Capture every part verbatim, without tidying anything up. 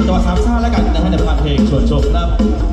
จังหวัดสามซ่าแล้วกันนะฮะในเพลงชวนชมครับ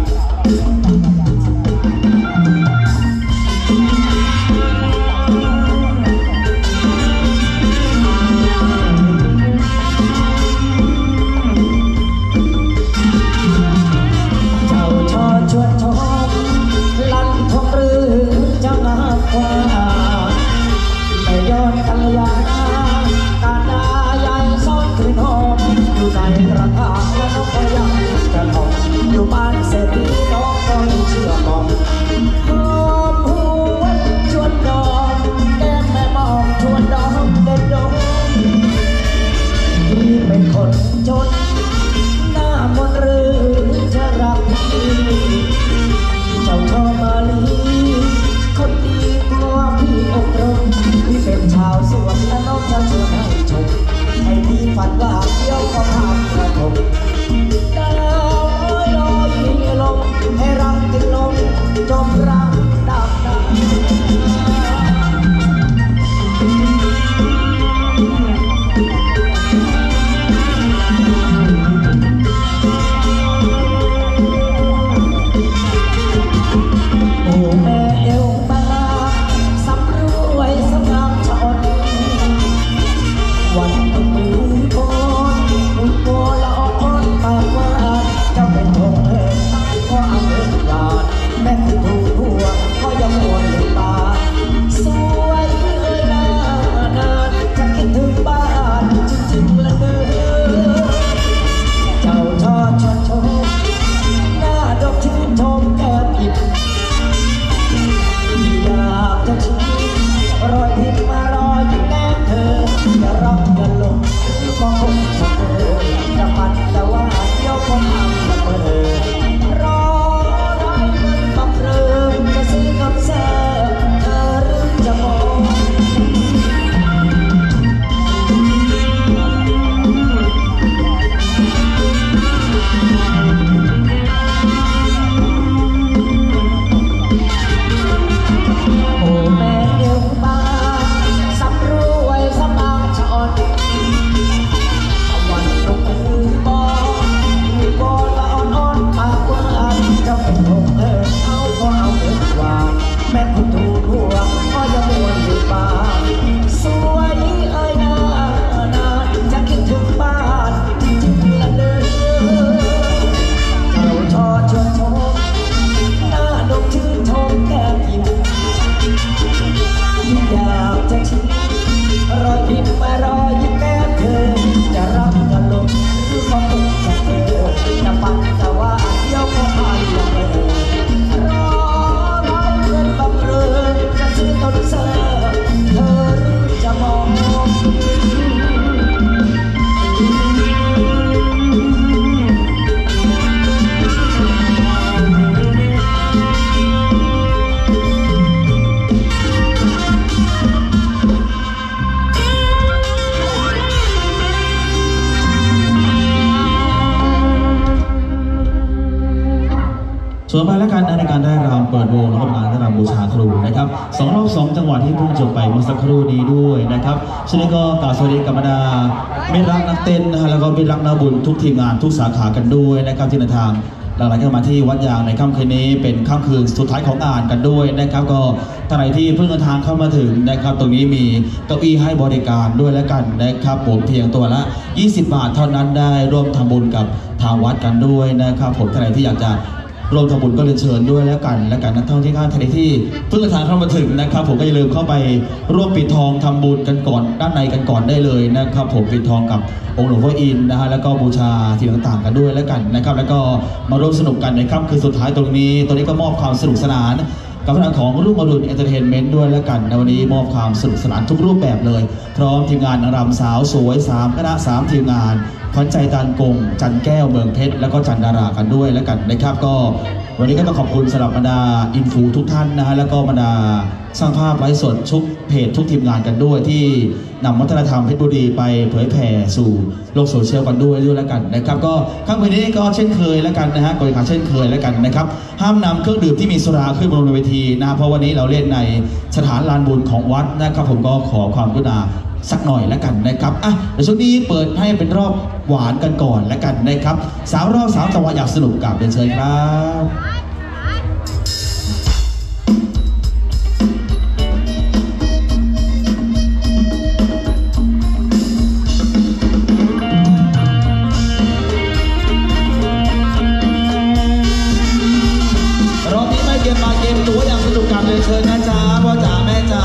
ส่วนไปแล้วกันในการได้รำเปิดวงนะครับงานได้รำบูชาครูนะครับสองรอบสองจังหวะที่เพิ่งจบไปเมื่อสักครู่นี้ด้วยนะครับฉะนั้นก็กล่าวสวัสดีกับบรรดามิตรรักนักเต้นนะฮะแล้วก็มิตรรักนักบุญทุกทีมงานทุกสาขากันด้วยนะครับที่เดินทางหลังๆก็มาที่วัดยางในค่ำคืนนี้เป็นค่ำคืนสุดท้ายของงานกันด้วยนะครับก็ท่านใดที่เพิ่งเดินทางเข้ามาถึงนะครับตรงนี้มีเก้าอี้ให้บริการด้วยแล้วกันนะครับผมเพียงตัวละยี่สิบบาทเท่านั้นได้ร่วมทำบุญกับทางวัดกันด้วยนะครับผมท่านใดที่อยากจะร่วมทำบุญก็เรียนเชิญด้วยแล้วกันและกันนักท่องเที่ยวท่านใดที่เพิ่งเดินทางเข้ามาถึงนะครับผมก็อย่าลืมเข้าไปร่วมปิดทองทำบุญกันก่อนด้านในกันก่อนได้เลยนะครับผมปิดทองกับองค์หลวงพ่ออินนะฮะแล้วก็บูชาสิ่งต่างๆกันด้วยแล้วกันนะครับแล้วก็มาร่วมสนุกกันในค่ำคืนสุดท้ายตรงนี้ตรงนี้ก็มอบความสนุกสนานกับทางของรุ่งอรุณเอนเตอร์เทนเมนต์ด้วยแล้วกันในวันนี้มอบความสนุกสนานทุกรูปแบบเลยพร้อมทีมงานนางรำสาวสวยสามคณะสามทีมงานขวัญใจตาลกงจันแก้วเมืองเพชรแล้วก็จันดารากันด้วยแล้วกันนะครับก็วันนี้ก็ต้องขอบคุณสำหรับบรรดาอินฟูทุกท่านนะฮะแล้วก็บรรดาสร้างภาพไลฟ์สดทุกเพจทุกทีมงานกันด้วยที่นำวัฒนธรรมเพชรบุรีไปเผยแผ่สู่โลกโซเชียลกันด้วยด้วยแล้วกันนะครับก็ค่ำคืนนี้ก็เช่นเคยแล้วกันนะฮะกฎการเช่นเคยแล้วกันนะครับห้ามนำเครื่องดื่มที่มีสุราขึ้นบนเวทีนะเพราะวันนี้เราเล่นในสถานลานบุญของวัดนะครับผมก็ขอความกรุณาสักหน่อยแล้วกันนะครับอ่ะเดี๋ยวช่วงนี้เปิดให้เป็นรอบหวานกันก่อนแล้วกันนะครับสาวรอบสาวจังหวะอยากสนุกกับเดินเชิญครับรอบนี้ไม่เกมมาเกมตัวอยากสนุกกับเดินเชิญนะจ๊ะพ่อจ๋าแม่จ๋า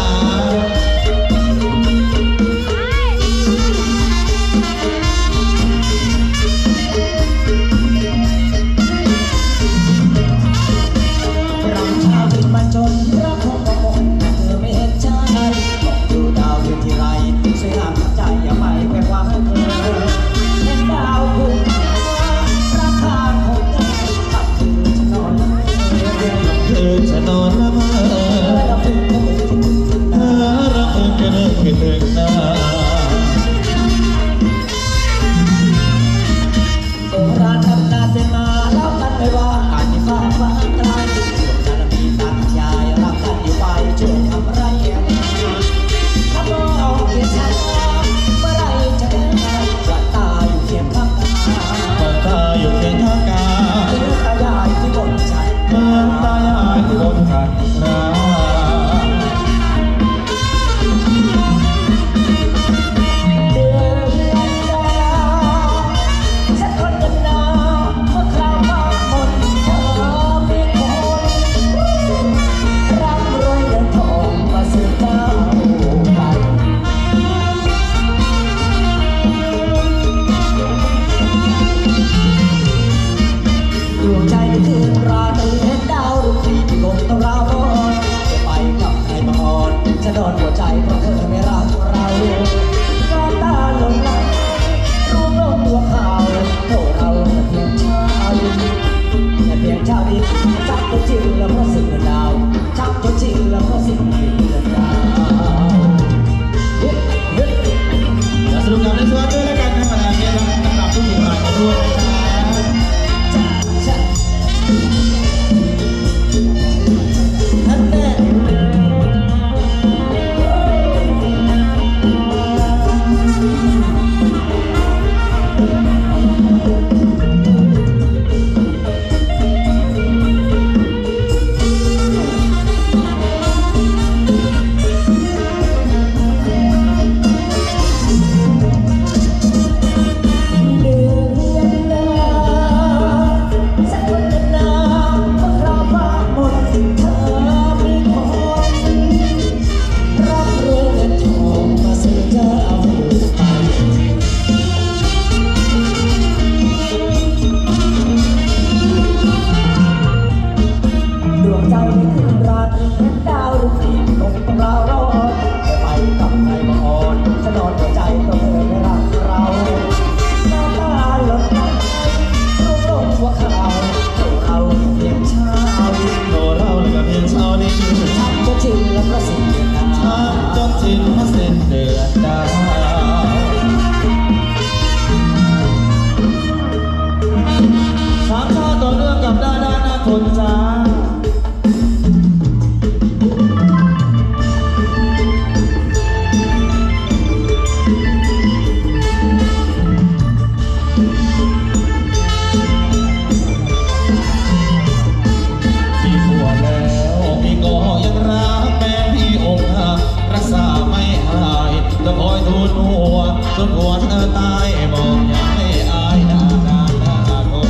จนหัวเธอตายมองอย่าให้อายหน้าหน้าหน้าคน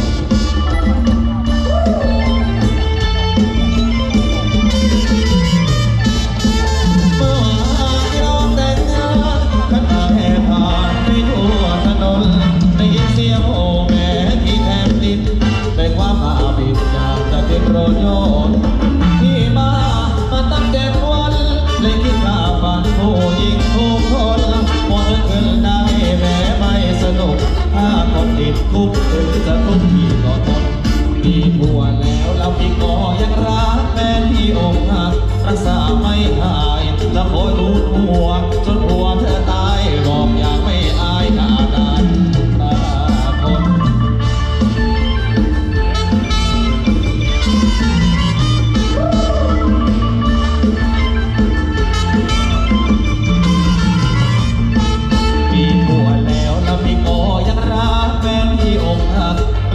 เมื่อวานที่เราแต่งงานขันหน้าแห่ผ่านไปทั่วถนนได้ยินเสียงโอแม่ที่แทบติดได้ความมาบิดจากจะเป็นโรยโยนที่มามาตั้งเจ็ดวันได้คิดว่าฝันผู้หญิงทุกคนหมดเงินได้แม้ไม่สนุกถ้าคนติดคุกถึงจะทุกข์พี่ก็ทนมีผัวแล้วแล้วพี่ก็ยังรักแม้พี่อกหักรักษาไม่หายและคอยรู้หัวจนผัวเธอตายบอกอยากไม่อายหน้าด้านตาคน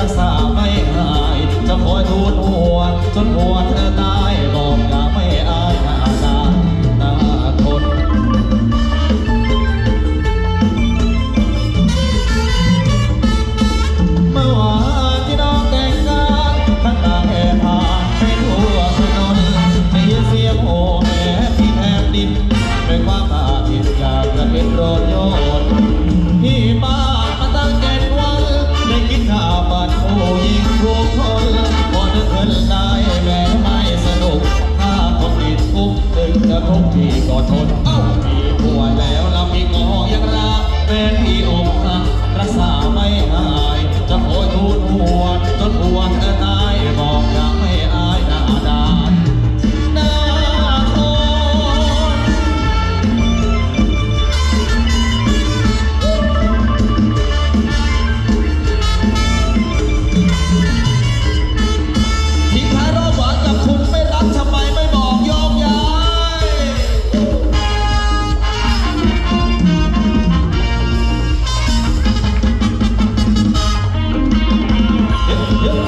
รักษาไม่หายจะคอยทูลหัวจนหัวเธอตายบอกอย่าไม่อายหน้าตาหน้าคนเมื่อวานที่น้องแต่งงานทั้งนางแห่พาไปทั่วถนนได้ยินเสียงโห่แห่ที่แทบดินด้วยความอาทิตย์อยากจะเป็นรถยนต์ที่บ้านมาตั้งเจ็ดวันได้กินข้าวผัดผู้หญิงทุกคนพอนึกขึ้นได้แม้ไม่สนุกถ้าคนติดคุกถึงจะทุกทีก็ทนเอ้ามีผัวแล้วแล้วมีงอยังรักเป็นพี่อกหักรักษาไม่หายจะโอยทูลหัวจนหัวเธอตายบอกอย่าไม่อายหน้าด้านหน้าทนทิ้งท้ายรอบหวานกับคุณไม่รักทำไมไม่บอกยอมย้ายเยอะ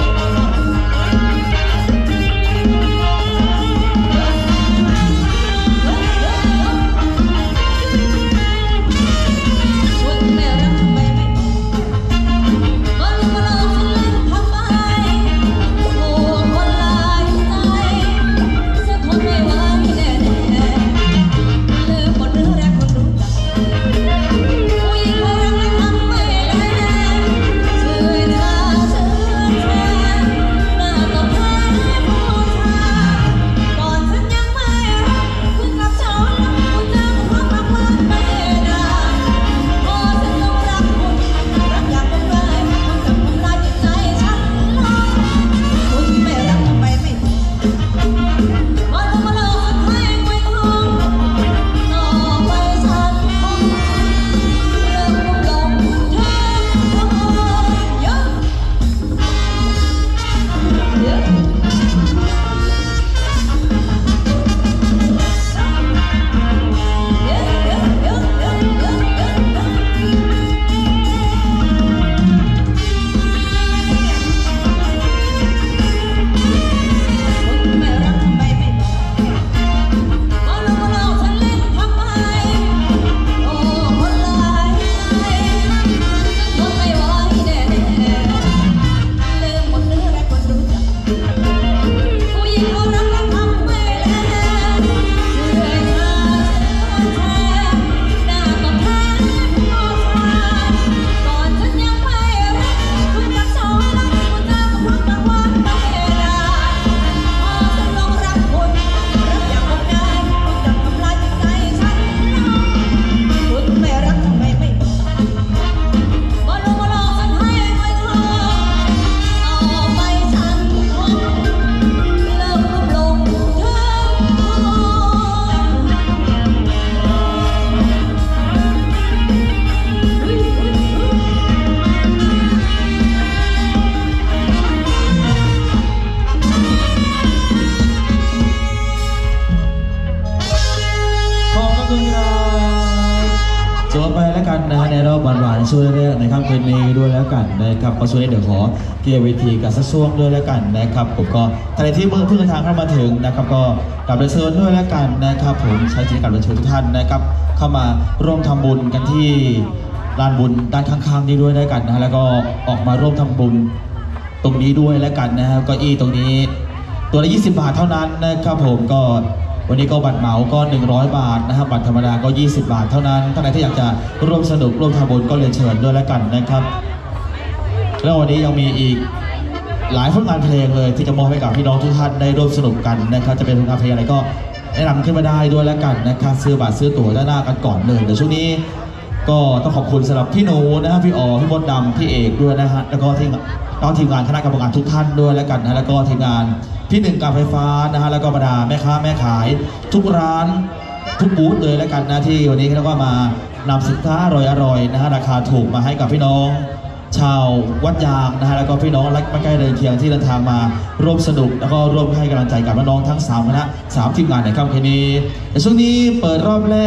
จบไปแล้วกันนะในรอบหวานๆช่วยแรกในค่ำคืนนี้ด้วยแล้วกันนะครับก็ช่วยเดี๋ยวขอเกี่ยววิธีกับสักช่วงด้วยแล้วกันนะครับผมก็ทะเลที่เมื่อเพิ่งทางเข้ามาถึงนะครับก็กลับเรียนเชิญด้วยแล้วกันนะครับผมใช้จิตกรรมเรียนเชิญทุกท่านนะครับเข้ามาร่วมทำบุญกันที่ลานบุญด้านข้างๆนี้ด้วยแล้วกันนะแล้วก็ออกมาร่วมทำบุญตรงนี้ด้วยแล้วกันนะครับเก้าอี้ตรงนี้ตัวละยี่สิบบาทเท่านั้นนะครับผมก็วันนี้ก็บัตรเหมาก็หนึ่งร้อยบาทนะครับบัตรธรรมดาก็ยี่สิบบาทเท่านั้นท่านใดที่อยากจะร่วมสนุกร่วมทำบุญก็เรียนเชิญด้วยแล้วกันนะครับแล้ววันนี้ยังมีอีกหลายผลงานเพลงเลยที่จะมอบให้กับพี่น้องทุกท่านได้ร่วมสนุกกันนะครับจะเป็นผลงานเพลงอะไรก็แนะนำขึ้นมาได้ด้วยแล้วกันนะครับซื้อบัตรซื้อตั๋วด้านหน้ากันก่อนเลยเดี๋ยวช่วงนี้ก็ต้องขอบคุณสำหรับพี่หนูนะครับพี่อ๋อพี่มดดำพี่เอกด้วยนะฮะแล้วก็ทีมน้องทีมงานคณะกรรมการทุกท่านด้วยแล้วกันนะแล้วก็ทีมงานพี่หนึ่งการไฟฟ้านะฮะแล้วก็บรรดาแม่ค้าแม่ขายทุกร้านทุกบูธเลยแล้วกันนะที่วันนี้เราก็มานำสินค้าอร่อยๆนะฮะราคาถูกมาให้กับพี่น้องชาววัดยางนะฮะแล้วก็พี่น้องและใกล้เดินเคียงที่เดินทางมาร่วมสนุกแล้วก็ร่วมให้กำลังใจกับน้องทั้งสามคณะสามทีมงานในค่ำคืนนี้ในช่วงนี้เปิดรอบแรก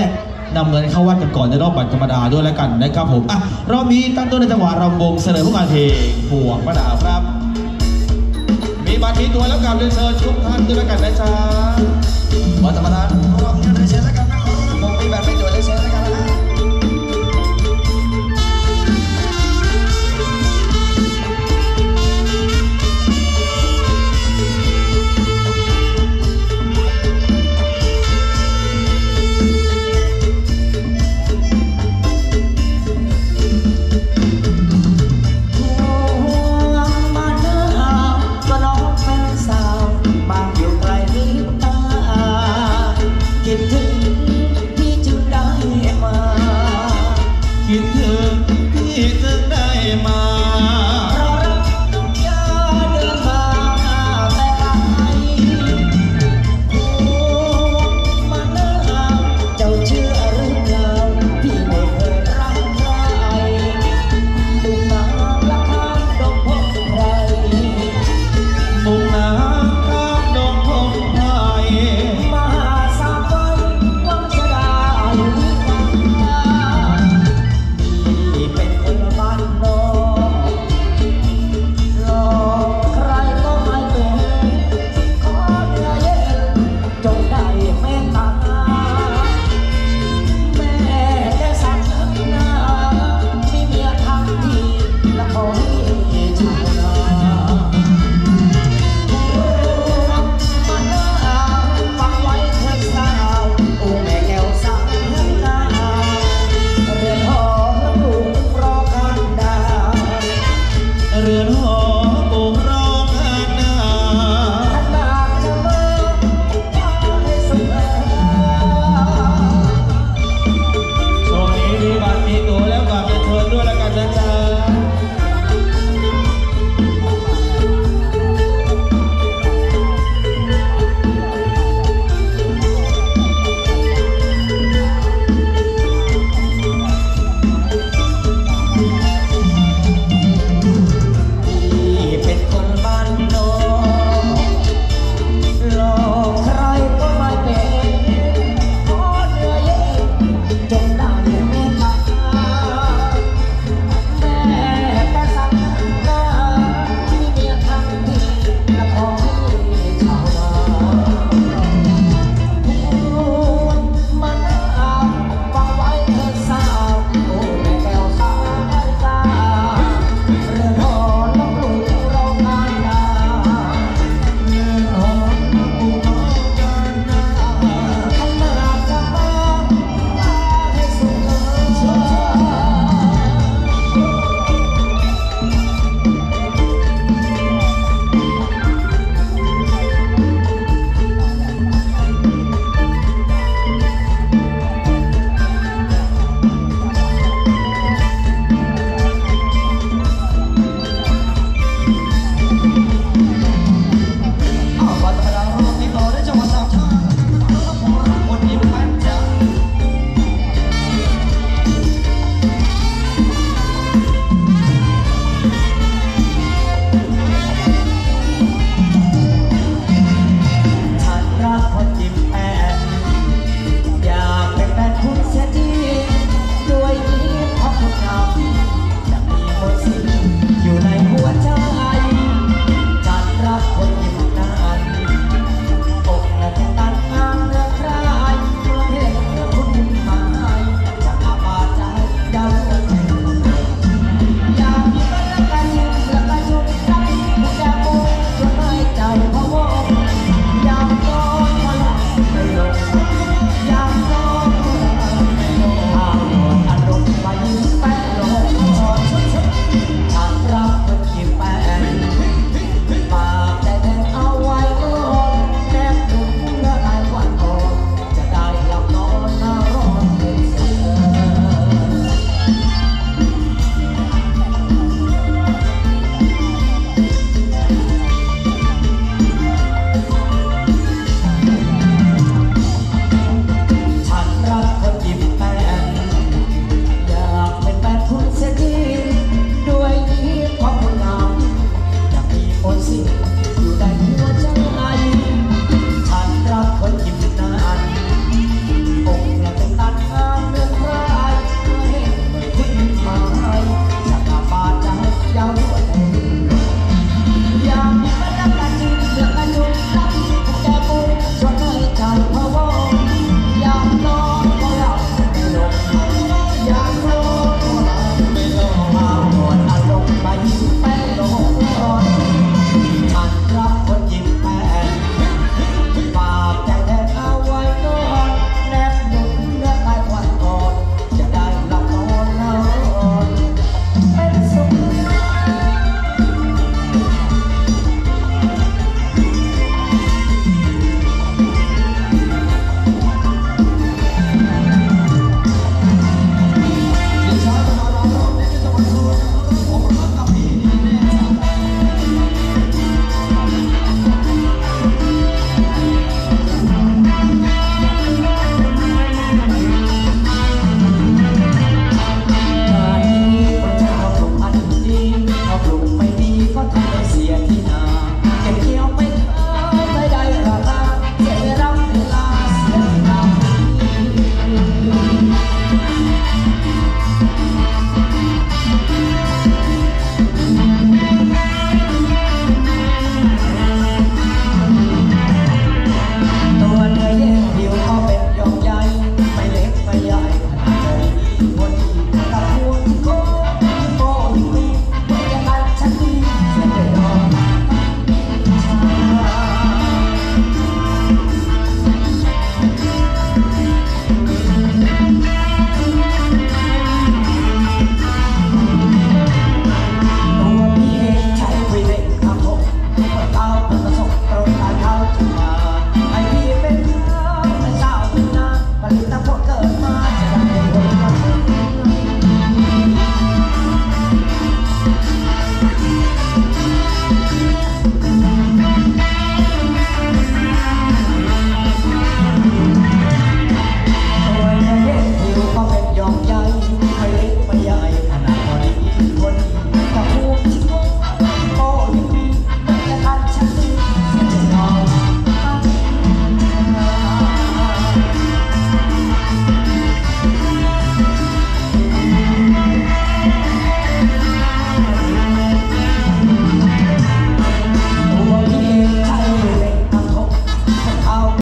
นำเงินเข้าวัดกันก่อนในรอบบัตรธรรมดาด้วยแล้วกันนะครับผมอ่ะรอบนี้ตั้งต้นในจังหวะรำวงเสนอผู้การเพลงพวงมะนาวครับมีบัตรมีตัวแล้วกับเรียนเชิญทุกท่านด้วยแล้วกันนะจ๊ะบัตรธรรมดารอบ